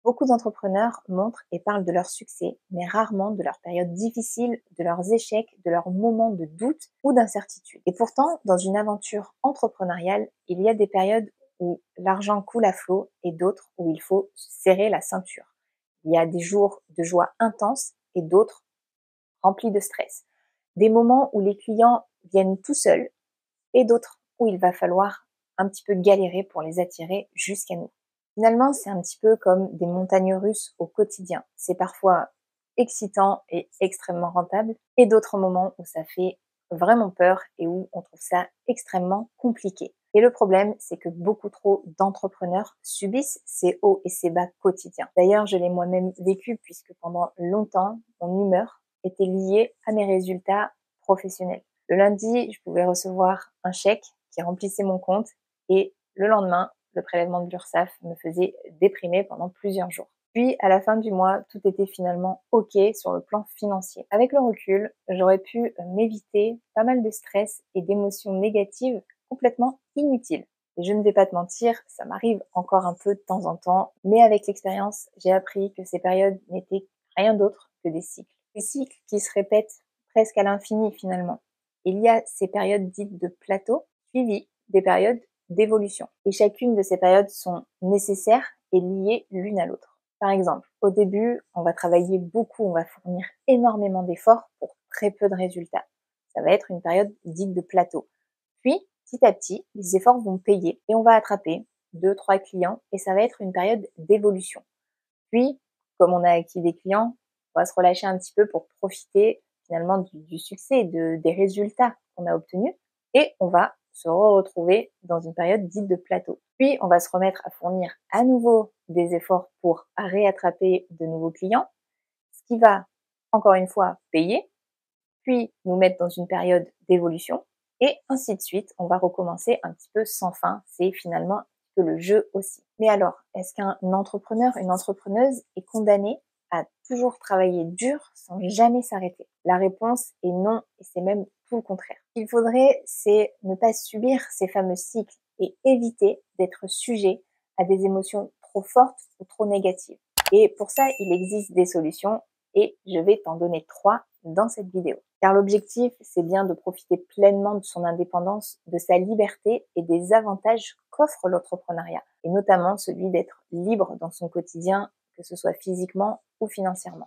Beaucoup d'entrepreneurs montrent et parlent de leur succès, mais rarement de leurs périodes difficiles, de leurs échecs, de leurs moments de doute ou d'incertitude. Et pourtant, dans une aventure entrepreneuriale, il y a des périodes où l'argent coule à flot et d'autres où il faut serrer la ceinture. Il y a des jours de joie intense et d'autres remplis de stress. Des moments où les clients viennent tout seuls et d'autres où il va falloir un petit peu galérer pour les attirer jusqu'à nous. Finalement, c'est un petit peu comme des montagnes russes au quotidien. C'est parfois excitant et extrêmement rentable, et d'autres moments où ça fait vraiment peur et où on trouve ça extrêmement compliqué. Et le problème, c'est que beaucoup trop d'entrepreneurs subissent ces hauts et ces bas quotidiens. D'ailleurs, je l'ai moi-même vécu puisque pendant longtemps, mon humeur était liée à mes résultats professionnels. Le lundi, je pouvais recevoir un chèque qui remplissait mon compte et le lendemain, le prélèvement de l'URSSAF me faisait déprimer pendant plusieurs jours. Puis, à la fin du mois, tout était finalement OK sur le plan financier. Avec le recul, j'aurais pu m'éviter pas mal de stress et d'émotions négatives complètement inutiles. Et je ne vais pas te mentir, ça m'arrive encore un peu de temps en temps, mais avec l'expérience, j'ai appris que ces périodes n'étaient rien d'autre que des cycles. Des cycles qui se répètent presque à l'infini finalement. Il y a ces périodes dites de plateau, suivies des périodes d'évolution. Et chacune de ces périodes sont nécessaires et liées l'une à l'autre. Par exemple, au début, on va travailler beaucoup, on va fournir énormément d'efforts pour très peu de résultats. Ça va être une période dite de plateau. Puis, petit à petit, les efforts vont payer et on va attraper 2-3 clients et ça va être une période d'évolution. Puis, comme on a acquis des clients, on va se relâcher un petit peu pour profiter finalement du succès, des résultats qu'on a obtenus et on va se retrouver dans une période dite de plateau. Puis, on va se remettre à fournir à nouveau des efforts pour réattraper de nouveaux clients, ce qui va, encore une fois, payer, puis nous mettre dans une période d'évolution, et ainsi de suite. On va recommencer un petit peu sans fin. C'est finalement un petit peu le jeu aussi. Mais alors, est-ce qu'un entrepreneur, une entrepreneuse est condamné à toujours travailler dur sans jamais s'arrêter? La réponse est non, et c'est même tout le contraire. Ce qu'il faudrait, c'est ne pas subir ces fameux cycles et éviter d'être sujet à des émotions trop fortes ou trop négatives. Et pour ça, il existe des solutions et je vais t'en donner 3 dans cette vidéo. Car l'objectif, c'est bien de profiter pleinement de son indépendance, de sa liberté et des avantages qu'offre l'entrepreneuriat, et notamment celui d'être libre dans son quotidien, que ce soit physiquement ou financièrement.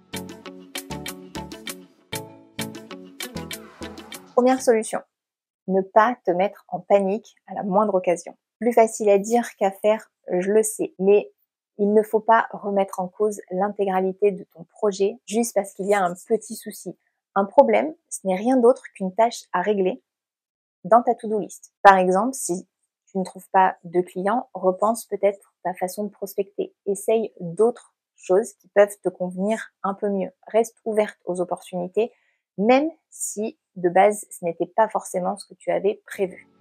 Première solution, ne pas te mettre en panique à la moindre occasion. Plus facile à dire qu'à faire, je le sais, mais il ne faut pas remettre en cause l'intégralité de ton projet juste parce qu'il y a un petit souci. Un problème, ce n'est rien d'autre qu'une tâche à régler dans ta to-do list. Par exemple, si tu ne trouves pas de clients, repense peut-être ta façon de prospecter. Essaye d'autres choses qui peuvent te convenir un peu mieux. Reste ouverte aux opportunités, même si de base, ce n'était pas forcément ce que tu avais prévu.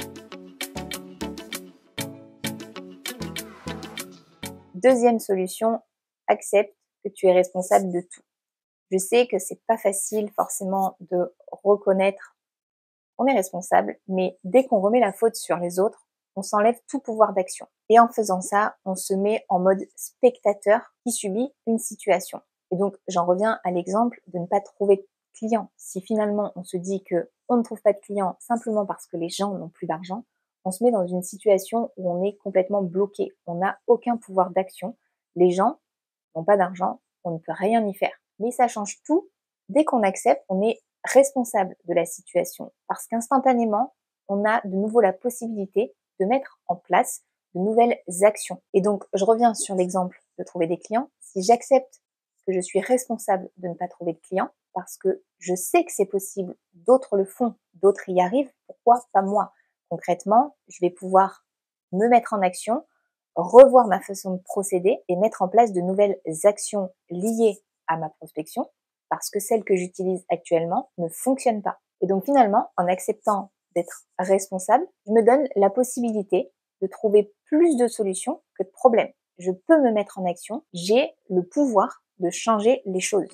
Deuxième solution, accepte que tu es responsable de tout. Je sais que c'est pas facile forcément de reconnaître qu'on est responsable, mais dès qu'on remet la faute sur les autres, on s'enlève tout pouvoir d'action. Et en faisant ça, on se met en mode spectateur qui subit une situation. Et donc, j'en reviens à l'exemple de ne pas trouver de clients. Si finalement on se dit que on ne trouve pas de clients simplement parce que les gens n'ont plus d'argent, on se met dans une situation où on est complètement bloqué. On n'a aucun pouvoir d'action. Les gens n'ont pas d'argent, on ne peut rien y faire. Mais ça change tout. Dès qu'on accepte, on est responsable de la situation parce qu'instantanément, on a de nouveau la possibilité de mettre en place de nouvelles actions. Et donc, je reviens sur l'exemple de trouver des clients. Si j'accepte que je suis responsable de ne pas trouver de clients parce que je sais que c'est possible, d'autres le font, d'autres y arrivent, pourquoi pas moi? Concrètement, je vais pouvoir me mettre en action, revoir ma façon de procéder et mettre en place de nouvelles actions liées à ma prospection parce que celle que j'utilise actuellement ne fonctionne pas. Et donc finalement, en acceptant d'être responsable, je me donne la possibilité de trouver plus de solutions que de problèmes. Je peux me mettre en action, j'ai le pouvoir de changer les choses.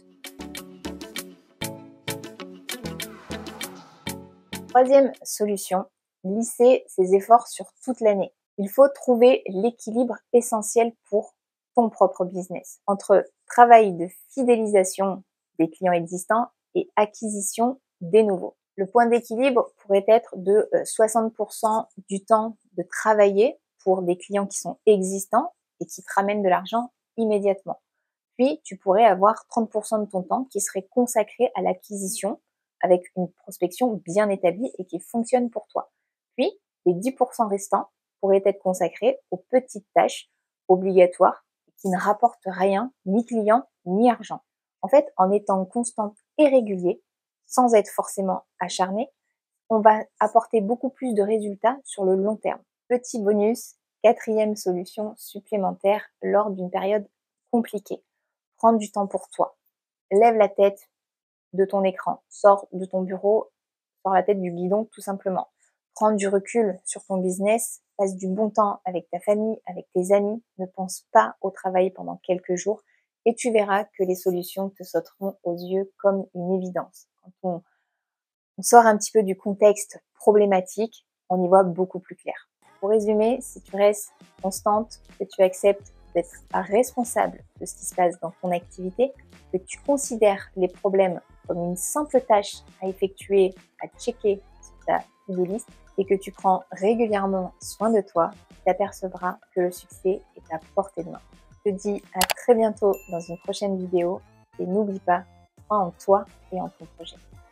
Troisième solution, lisser ses efforts sur toute l'année. Il faut trouver l'équilibre essentiel pour ton propre business, entre travail de fidélisation des clients existants et acquisition des nouveaux. Le point d'équilibre pourrait être de 60% du temps de travailler pour des clients qui sont existants et qui te ramènent de l'argent immédiatement. Puis, tu pourrais avoir 30% de ton temps qui serait consacré à l'acquisition avec une prospection bien établie et qui fonctionne pour toi. Puis, les 10% restants pourraient être consacrés aux petites tâches obligatoires qui ne rapportent rien, ni client, ni argent. En fait, en étant constant et régulier, sans être forcément acharné, on va apporter beaucoup plus de résultats sur le long terme. Petit bonus, quatrième solution supplémentaire lors d'une période compliquée. Prendre du temps pour toi. Lève la tête de ton écran, sors de ton bureau, sors la tête du guidon tout simplement. Prends du recul sur ton business, passe du bon temps avec ta famille, avec tes amis, ne pense pas au travail pendant quelques jours et tu verras que les solutions te sauteront aux yeux comme une évidence. Quand on sort un petit peu du contexte problématique, on y voit beaucoup plus clair. Pour résumer, si tu restes constante, que tu acceptes d'être responsable de ce qui se passe dans ton activité, que tu considères les problèmes comme une simple tâche à effectuer, à checker sur ta to-do list et que tu prends régulièrement soin de toi, tu t'apercevras que le succès est à portée de main. Je te dis à très bientôt dans une prochaine vidéo et n'oublie pas, crois en toi et en ton projet.